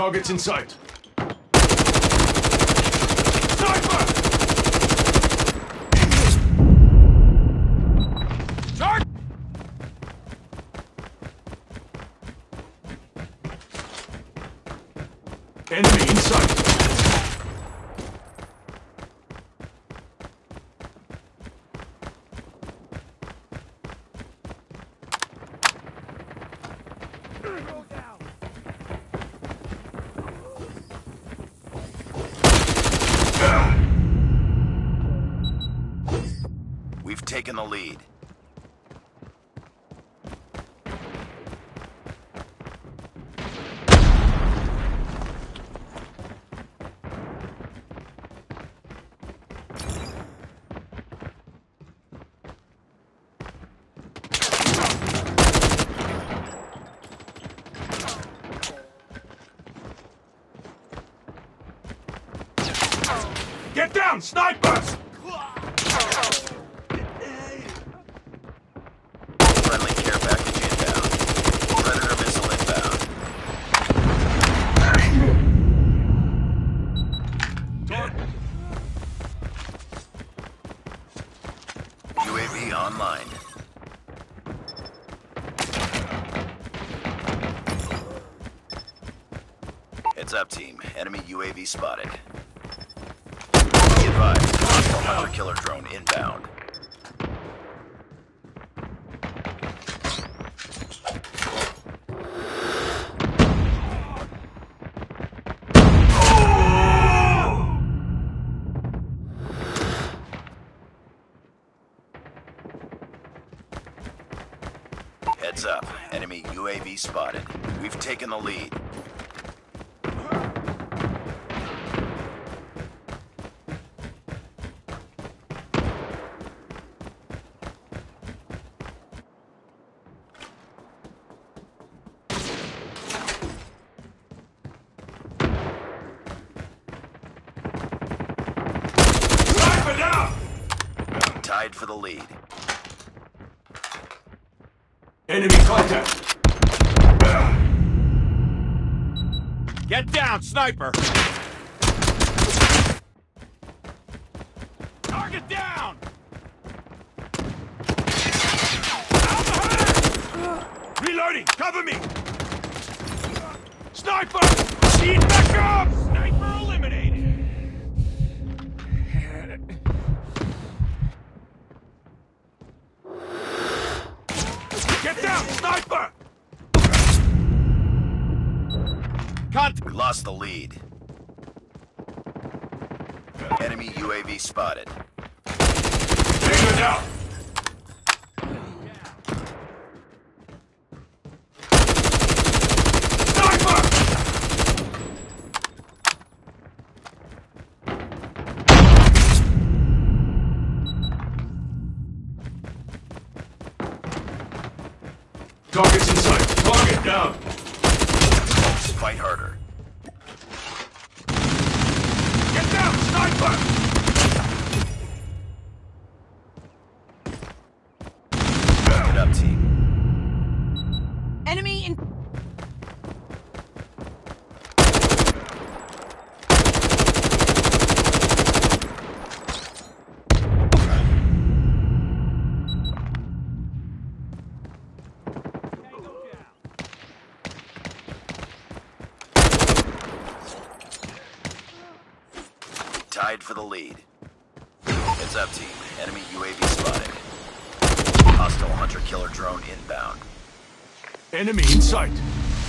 Targets in sight. Sniper! Charge! Enemy in sight. We've taken the lead. Get down, snipers! Friendly care package inbound. Predator missile inbound. UAV online. Heads up, team. Enemy UAV spotted. Be advised, hostile hunter-killer drone inbound. Heads up, enemy UAV spotted. We've taken the lead. Sniper down! Tied for the lead. Enemy contact! Get down, sniper! Target down! Out behind! Reloading! Cover me! Sniper! Need backup! Sniper eliminated! Get down, sniper! We lost the lead. Enemy UAV spotted. Tango down! Sniper! Targets in sight. Target down. Fight harder. Get down, sniper! Get up, team. Enemy in... Tied for the lead. Heads up, team. Enemy UAV spotted. Hostile hunter-killer drone inbound. Enemy in sight.